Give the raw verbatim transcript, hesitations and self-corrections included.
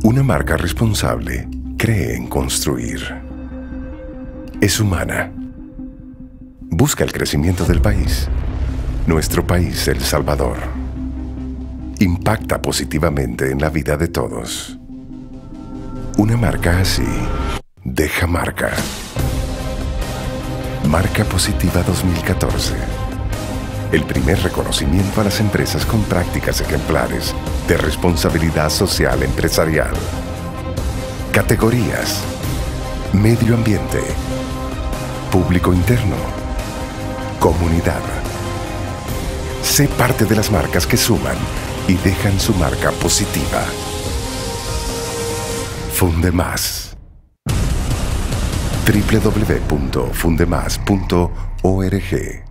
Una marca responsable cree en construir. Es humana. Busca el crecimiento del país. Nuestro país, El Salvador. Impacta positivamente en la vida de todos. Una marca así deja marca. Marca Positiva dos mil catorce. El primer reconocimiento a las empresas con prácticas ejemplares de responsabilidad social empresarial. Categorías: medio ambiente, público interno, comunidad. Sé parte de las marcas que suman y dejan su marca positiva. Fundemás. w w w punto fundemás punto org